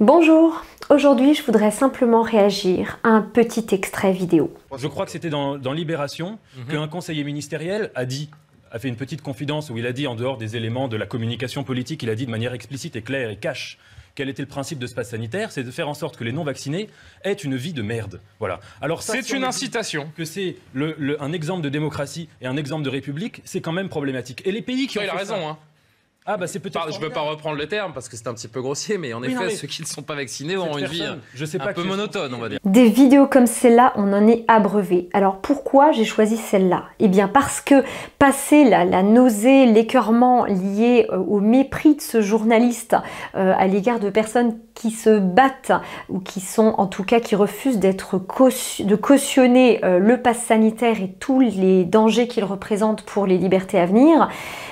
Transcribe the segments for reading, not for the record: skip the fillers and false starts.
Bonjour, aujourd'hui je voudrais simplement réagir à un petit extrait vidéo. Je crois que c'était dans Libération qu'un conseiller ministériel a fait une petite confidence où il a dit, en dehors des éléments de la communication politique, il a dit de manière explicite et claire et cash quel était le principe de ce pass sanitaire, c'est de faire en sorte que les non-vaccinés aient une vie de merde. Voilà. Alors c'est une incitation. Que c'est un exemple de démocratie et un exemple de république, c'est quand même problématique. Et les pays qui ont il a fait raison, ça, hein. Ah bah c'est peut-être. Je ne veux pas reprendre le terme parce que c'est un petit peu grossier, mais en effet, ceux qui ne sont pas vaccinés auront une vie un peu monotone, on va dire. Des vidéos comme celle-là, on en est abreuvé. Alors pourquoi j'ai choisi celle-là? Eh bien parce que passer la nausée, l'écœurement lié au mépris de ce journaliste à l'égard de personnes qui se battent ou qui sont, en tout cas, qui refusent de cautionner le pass sanitaire et tous les dangers qu'il représente pour les libertés à venir,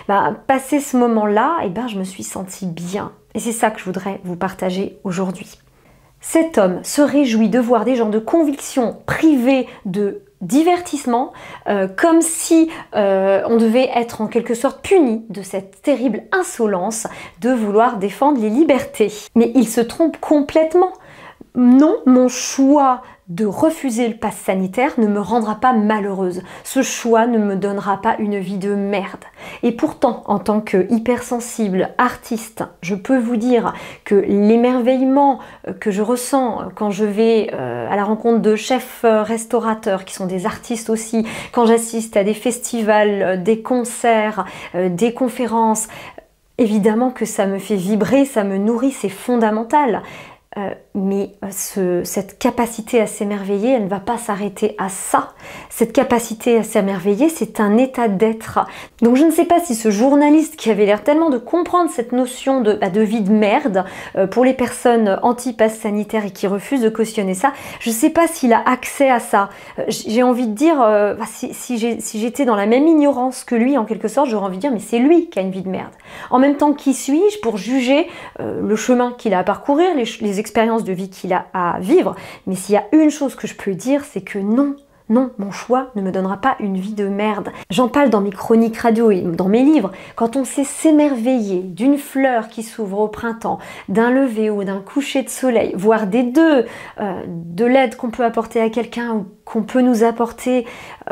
passer ce moment-là, je me suis sentie bien. Et c'est ça que je voudrais vous partager aujourd'hui. Cet homme se réjouit de voir des gens de conviction privés de divertissement, comme si on devait être en quelque sorte puni de cette terrible insolence de vouloir défendre les libertés. Mais il se trompe complètement. Non, mon choix de refuser le pass sanitaire ne me rendra pas malheureuse. Ce choix ne me donnera pas une vie de merde. Et pourtant, en tant que hypersensible artiste, je peux vous dire que l'émerveillement que je ressens quand je vais à la rencontre de chefs restaurateurs qui sont des artistes aussi, quand j'assiste à des festivals, des concerts, des conférences, évidemment que ça me fait vibrer, ça me nourrit, c'est fondamental. Mais cette capacité à s'émerveiller, elle ne va pas s'arrêter à ça. Cette capacité à s'émerveiller, c'est un état d'être. Donc je ne sais pas si ce journaliste qui avait l'air tellement de comprendre cette notion de vie de merde pour les personnes anti-pass sanitaire et qui refusent de cautionner ça, je ne sais pas s'il a accès à ça. J'ai envie de dire, si j'étais dans la même ignorance que lui, en quelque sorte, j'aurais envie de dire, mais c'est lui qui a une vie de merde. En même temps, qui suis-je pour juger le chemin qu'il a à parcourir, les expériences de vie qu'il a à vivre? Mais s'il y a une chose que je peux dire, c'est que non, mon choix ne me donnera pas une vie de merde. J'en parle dans mes chroniques radio et dans mes livres. Quand on sait s'émerveiller d'une fleur qui s'ouvre au printemps, d'un lever ou d'un coucher de soleil, voire des deux, de l'aide qu'on peut apporter à quelqu'un ou qu'on peut nous apporter, on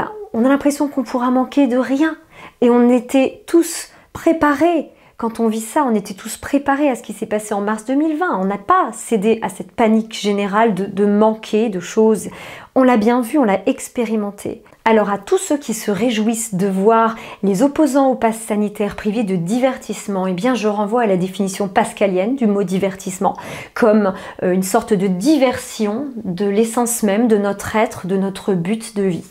a l'impression qu'on pourra manquer de rien. Et on était tous préparés. Quand on vit ça, on était tous préparés à ce qui s'est passé en mars 2020. On n'a pas cédé à cette panique générale de manquer de choses. On l'a bien vu, on l'a expérimenté. Alors à tous ceux qui se réjouissent de voir les opposants au pass sanitaire privés de divertissement, je renvoie à la définition pascalienne du mot divertissement, comme une sorte de diversion de l'essence même de notre être, de notre but de vie.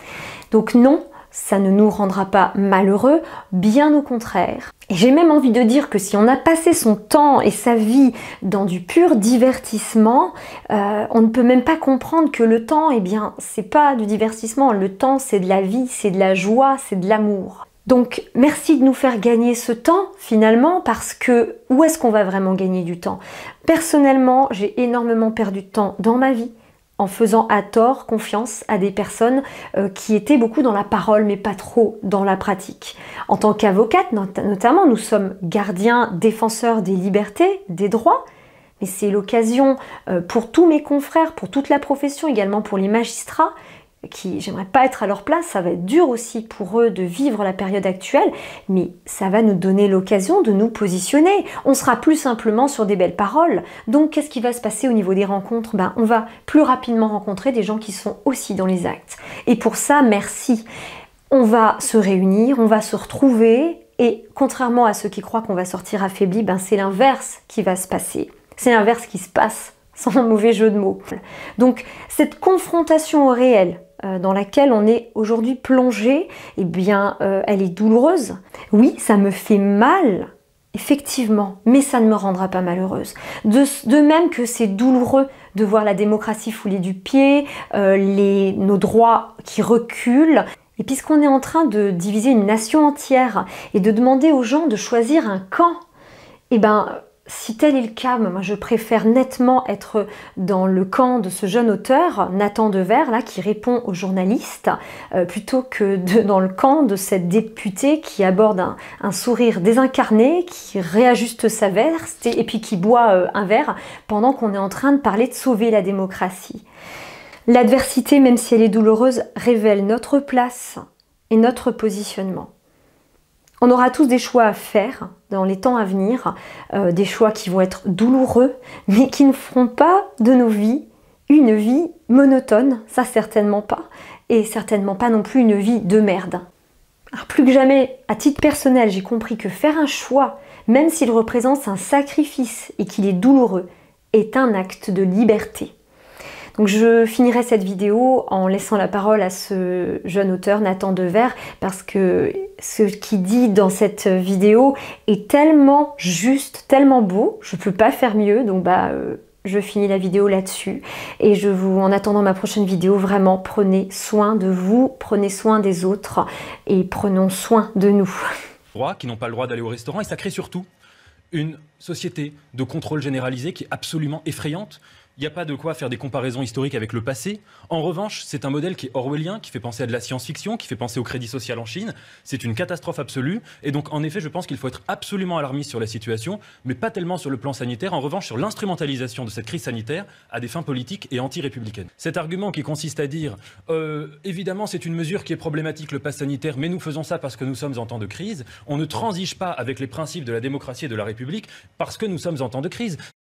Donc non, ça ne nous rendra pas malheureux, bien au contraire. Et j'ai même envie de dire que si on a passé son temps et sa vie dans du pur divertissement, on ne peut même pas comprendre que le temps, c'est pas du divertissement. Le temps, c'est de la vie, c'est de la joie, c'est de l'amour. Donc merci de nous faire gagner ce temps finalement, parce que où est-ce qu'on va vraiment gagner du temps? Personnellement, j'ai énormément perdu de temps dans ma vie en faisant à tort confiance à des personnes qui étaient beaucoup dans la parole, mais pas trop dans la pratique. En tant qu'avocate, notamment, nous sommes gardiens, défenseurs des libertés, des droits, mais c'est l'occasion pour tous mes confrères, pour toute la profession, également pour les magistrats, qui, j'aimerais pas être à leur place, ça va être dur aussi pour eux de vivre la période actuelle, mais ça va nous donner l'occasion de nous positionner. On sera plus simplement sur des belles paroles. Donc qu'est-ce qui va se passer au niveau des rencontres? On va plus rapidement rencontrer des gens qui sont aussi dans les actes. Et pour ça, merci. On va se réunir, on va se retrouver, et contrairement à ceux qui croient qu'on va sortir affaibli, c'est l'inverse qui va se passer. C'est l'inverse qui se passe, sans mauvais jeu de mots. Donc cette confrontation au réel, dans laquelle on est aujourd'hui plongé, elle est douloureuse. Oui, ça me fait mal, effectivement, mais ça ne me rendra pas malheureuse. De même que c'est douloureux de voir la démocratie fouler du pied, nos droits qui reculent. Et puisqu'on est en train de diviser une nation entière et de demander aux gens de choisir un camp, si tel est le cas, moi je préfère nettement être dans le camp de ce jeune auteur, Nathan Dever, là, qui répond aux journalistes, plutôt que dans le camp de cette députée qui aborde un sourire désincarné, qui réajuste sa veste et puis qui boit un verre pendant qu'on est en train de parler de sauver la démocratie. L'adversité, même si elle est douloureuse, révèle notre place et notre positionnement. On aura tous des choix à faire dans les temps à venir, des choix qui vont être douloureux, mais qui ne feront pas de nos vies une vie monotone, ça certainement pas, et certainement pas non plus une vie de merde. Alors plus que jamais, à titre personnel, j'ai compris que faire un choix, même s'il représente un sacrifice et qu'il est douloureux, est un acte de liberté. Donc je finirai cette vidéo en laissant la parole à ce jeune auteur, Nathan Dever, parce que ce qu'il dit dans cette vidéo est tellement juste, tellement beau, je ne peux pas faire mieux, donc je finis la vidéo là-dessus. Et en attendant ma prochaine vidéo, vraiment prenez soin de vous, prenez soin des autres et prenons soin de nous. Qui n'ont pas le droit d'aller au restaurant, et ça crée surtout une société de contrôle généralisé qui est absolument effrayante. Il n'y a pas de quoi faire des comparaisons historiques avec le passé. En revanche, c'est un modèle qui est orwellien, qui fait penser à de la science-fiction, qui fait penser au crédit social en Chine. C'est une catastrophe absolue. Et donc, en effet, je pense qu'il faut être absolument alarmiste sur la situation, mais pas tellement sur le plan sanitaire. En revanche, sur l'instrumentalisation de cette crise sanitaire à des fins politiques et anti-républicaines. Cet argument qui consiste à dire évidemment, c'est une mesure qui est problématique, le pass sanitaire, mais nous faisons ça parce que nous sommes en temps de crise. On ne transige pas avec les principes de la démocratie et de la République parce que nous sommes en temps de crise.